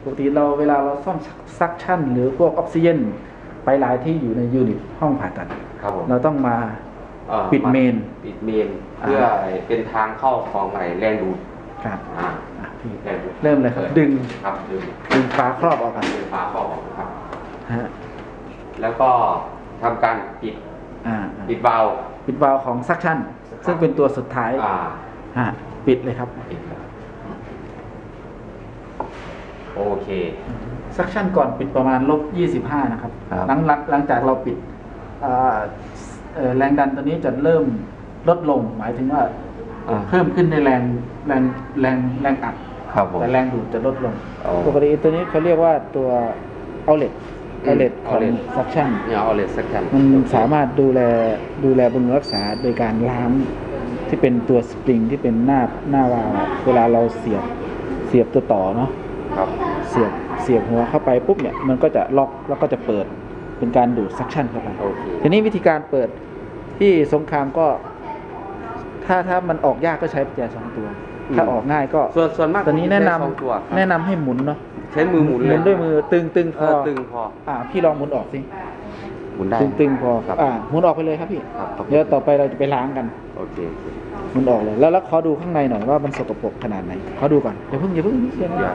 ปกติเราเวลาเราซ่อมซักชั่นหรือพวกออกซิเจนไปหลายที่อยู่ในยูนิตห้องผ่าตัดครับผมเราต้องมาปิดเมนเพื่อเป็นทางเข้าของแรงดูดครับพี่แรงดูดเริ่มเลยครับดึงฝาครอบออกกันดึงฝาครอบออกครับฮะแล้วก็ทำการปิดวาล์วของซักชั่นซึ่งเป็นตัวสุดท้ายปิดเลยครับโอเคซักชั่นก่อนปิดประมาณ-25นะครับหลังจากเราปิดแรงดันตัวนี้จะเริ่มลดลงหมายถึงว่าเพิ่มขึ้นในแรงอัดแต่แรงดูดจะลดลงปกติตัวนี้เขาเรียกว่าตัวoutlet ของซักชั่นมันสามารถดูแลบำรุงรักษาโดยการล้างที่เป็นตัวสปริงที่เป็นหน้าวาล์วเวลาเราเสียบตัวต่อเนาะเสียบหัวเข้าไปปุ๊บเนี่ยมันก็จะล็อกแล้วก็จะเปิดเป็นการดูดซักชั่นเข้าไปทีนี้วิธีการเปิดที่สงครามก็ถ้ามันออกยากก็ใช้กุญแจ2 ตัวถ้าออกง่ายก็ส่วนมากตัวนี้แนะนำให้หมุนเนาะใช้มือหมุนด้วยมือตึงพอพี่ลองหมุนออกสิหมุนได้ตึงพอหมุนออกไปเลยครับพี่เดี๋ยวต่อไปเราจะไปล้างกันโอเคหมุนออกเลยแล้วขอดูข้างในหน่อยว่ามันสกปรกขนาดไหนขอดูก่อนอย่าเพิ่งเชื่อนะ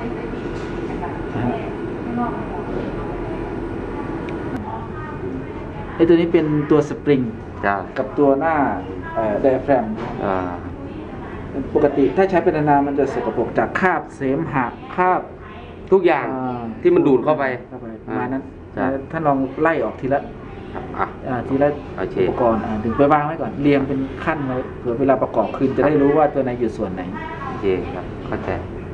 ไอตัวนี้เป็นตัวสปริงกับตัวหน้าไดอะแฟรมปกติถ้าใช้เป็นนานๆมันจะสกปรกจากคราบเสมหะคราบทุกอย่างที่มันดูดเข้าไปประมาณนั้นท่านลองไล่ออกทีละอุปกรณ์ดึงไปวางไว้ก่อนเรียงเป็นขั้นไว้เผื่อเวลาประกอบคืนจะได้รู้ว่าตัวไหนอยู่ส่วนไหนโอเคครับเข้าใจ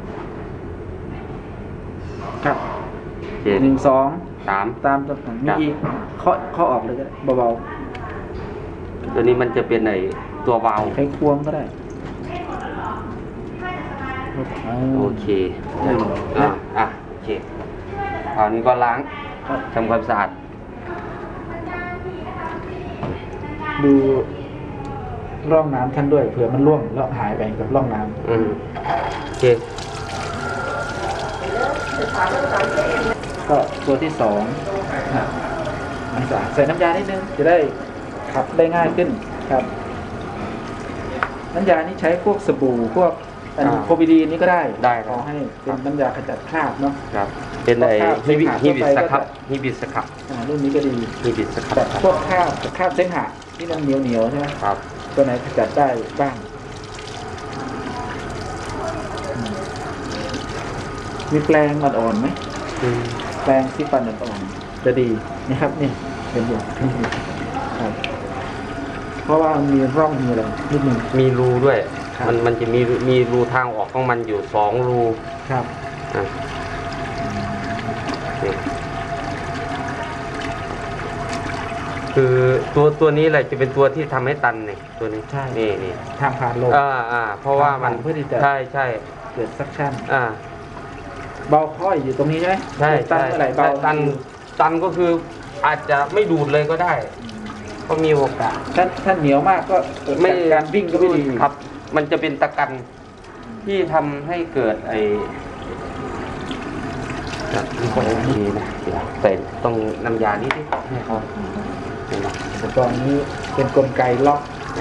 ครับ1 2 3ตามตัวมีอีกเคาะออกเลยก็ได้เบาๆตัวนี้มันจะเป็นตัววาล์วใช้ควงก็ได้โอเคโอเคคราวนี้ก็ล้างทำความสะอาดดูร่องน้ำท่านด้วยเผื่อมันร่วงแล้วหายไปกับร่องน้ำโอเคก็ตัวที่2มันสะอาดใส่น้ำยานิดนึงจะได้ขับได้ง่ายขึ้นครับน้ำยานี้ใช้พวกสบู่พวกโคบิดีนี่ก็ได้ขอให้เป็นน้ำยาขจัดคราบเนาะครับเป็นฮิบิสครับรุ่นนี้ก็ดีฮิบิสครับพวกคราบเส้นหะที่มันเหนียวใช่ไหมครับตัวไหนขจัดได้บ้างมีแปรงอ่อนๆไหมแปรงที่ฟันอ่อนๆจะดีนะครับนี่เป็นอยู่ครับเพราะว่ามีร่องมีอะไรนิดนึงมีรูด้วยมันจะมีรูทางออกของมันอยู่2 รูครับคือตัวนี้แหละจะเป็นตัวที่ทำให้ตันเนี่ยตัวนี้ใช่นี่ทางผ่านลมเพราะว่ามันใช่เกิดซักชั่นเบาค่อยอยู่ตรงนี้ใช่ไหมใช่ตันก็คืออาจจะไม่ดูดเลยก็ได้ก็มีโอกาสถ้าเหนียวมากก็ไม่การวิ่งก็ไม่ดีครับมันจะเป็นตะกันที่ทำให้เกิดนี่ก็โอเคนะแต่ต้องน้ำยานิดให้เขาอุปกรณ์นี้เป็นกลไกล็อก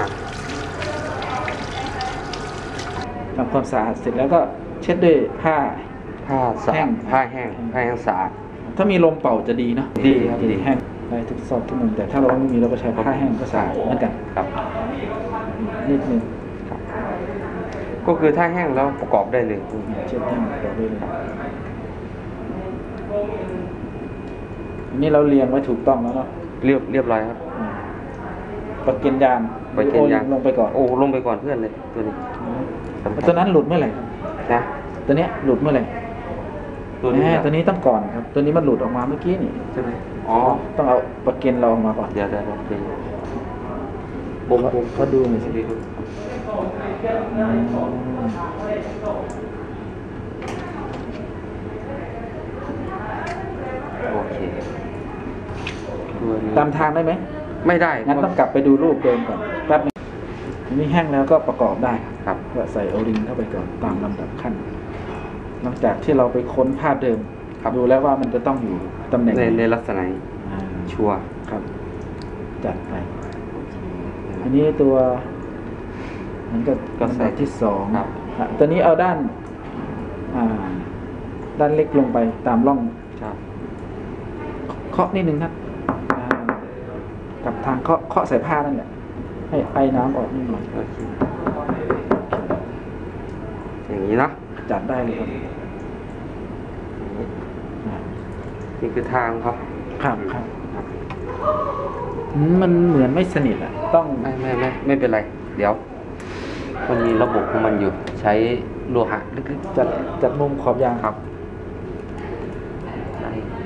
ทำความสะอาดเสร็จแล้วก็เช็ดด้วยผ้าแห้งสะอาดถ้ามีลมเป่าจะดีเนาะดีครับดีแห้งได้ทุกซอกทุกมุมแต่ถ้าเราไม่มีเราก็ใช้ผ้าแห้งก็สะอาดเหมือนกันครับนิดนึงก็คือถ้าแห้งแล้วประกอบได้เลยเช็ดแห้งประกอบได้เลยนี่เราเรียงไว้ถูกต้องแล้วเนาะเรียบร้อยครับประเก็นยางลงไปก่อนลงไปก่อนเพื่อนเลยตัวนี้ตัวนั้นหลุดเมื่อไหร่นะตัวนี้หลุดเมื่อไหร่ตัวนี้ต้องก่อนครับตัวนี้มันหลุดออกมาเมื่อกี้นี่ใช่ไหมต้องเอาประเก็นเราออกมาก่อนเดี๋ยวผมเขาดูหน่อยสิโอเคตามทางได้ไหมไม่ได้งั้นต้องกลับไปดูรูปเดิมก่อนแป๊บนึงนี่แห้งแล้วก็ประกอบได้ครับก็ใส่โอริงเข้าไปก่อนตามลำดับขั้นหลังจากที่เราไปค้นภาพเดิมดูแล้วว่ามันจะต้องอยู่ตำแหน่งในลักษณะนี้อ่าชัวร์ครับ จัดไป อันนี้ตัวเหมือนกับก็ใส่ลำดับที่สองครับตัวนี้เอาด้านด้านเล็กลงไปตามร่องครับเคาะนิดนึงครับกับทางเคาะใส่ผ้านั่นแหละให้ไอน้ำออกนิดหน่อยโอเคอย่างนี้เนาะจัดได้เลยครับอ่านี่คือทางครับครับครับมันเหมือนไม่สนิทอ่ะ ต้องไม่เป็นไร เดี๋ยวมันมีระบบของมันอยู่ ใช้โลหะลึกจัดมุมขอบยางๆครับใช่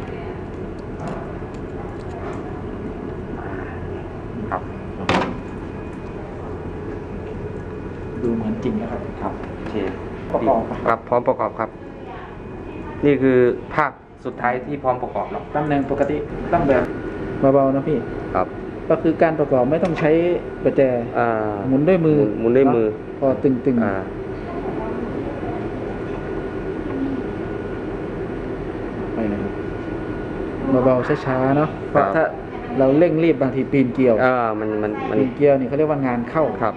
ครับดูเหมือนจริงนะครับครับโอเคประกอบปะครับพร้อมประกอบครับ นี่คือภาพสุดท้ายที่พร้อมประกอบแล้วตำแหน่งปกติตั้งแบบเบาๆนะพี่ครับก็คือการประกอบไม่ต้องใช้ประแจอ่าหมุนด้วยมือหมุนด้วยมือพอตึงอ่าๆไปนะครับเบาๆช้าๆเนาะเพราะถ้าเราเร่งรีบบางทีปีนเกลียวมันปีนเกลียวนี่เขาเรียกว่างานเข้าครับ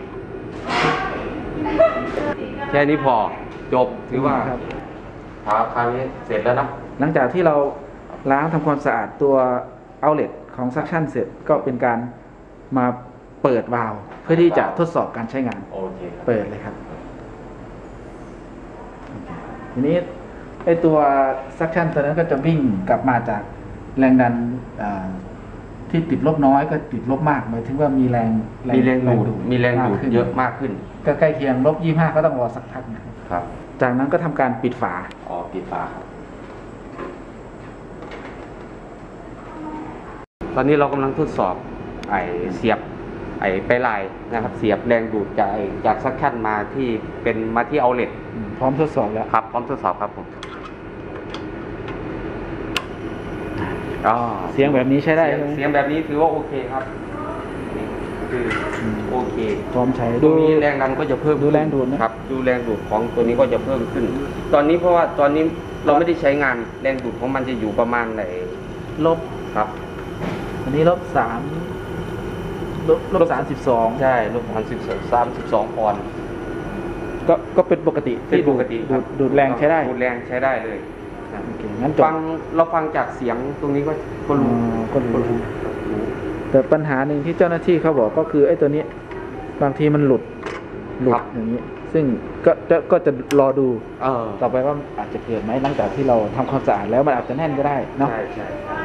แค่นี้พอ จบ ถือว่าครับคราวนี้เสร็จแล้วนะหลังจากที่เราล้างทำความสะอาดตัวเอาเล t ของซักชั่นเสร็จก็เป็นการมาเปิดวาล์วเพื่อที่จะทดสอบการใช้งานโอเคครับเปิดเลยครับโอเคทีนี้ไอตัวซักชั่นตัวนั้นก็จะวิ่งกลับมาจากแรงดันที่ติดลบน้อยก็ติดลบมากหมายถึงว่ามีแรงมีแรงดูด มีแรงดูดมากขึ้นเยอะมากขึ้นก็ใกล้เคียงลบ25ก็ต้องรอสักพักนะครับครับจากนั้นก็ทำการปิดฝาอ๋อปิดฝาครับ ตอนนี้เรากำลังทดสอบ เสียบ ไปลายนะครับ เสียบแรงดูดจากซักชั่นมาที่เอาเลทพร้อมทดสอบแล้วครับ พร้อมทดสอบครับผมอ๋อเสียงแบบนี้ใช้ได้ใช่ไหมเสียงแบบนี้ถือว่าโอเคครับนี่คือโอเคพร้อมใช้ตรงนี้แรงดันก็จะเพิ่มดูแรงดูดนะครับดูแรงดูดของตัวนี้ก็จะเพิ่มขึ้น ตอนนี้เพราะว่าตอนนี้เราไม่ได้ใช้งานแรงดูดของมันจะอยู่ประมาณไหนลบครับอันนี้ลบ3ลบ32 ใช่ลบ32ปอนด์ก็เป็นปกติเป็นปกติครับดูดแรงใช้ได้ดูดแรงใช้ได้เลยนะโอเคงั้นจบเราฟังจากเสียงตรงนี้ก็รู้ก็รู้แต่ปัญหาหนึ่งที่เจ้าหน้าที่เขาบอกก็คือไอ้ตัวนี้บางทีมันหลุดอย่างนี้ ซึ่งก็จะรอดูเออต่อไปว่าอาจจะเกิดไหมหลังจากที่เราทำความสะอาดแล้วมันอาจจะแน่นก็ได้เนาะใช่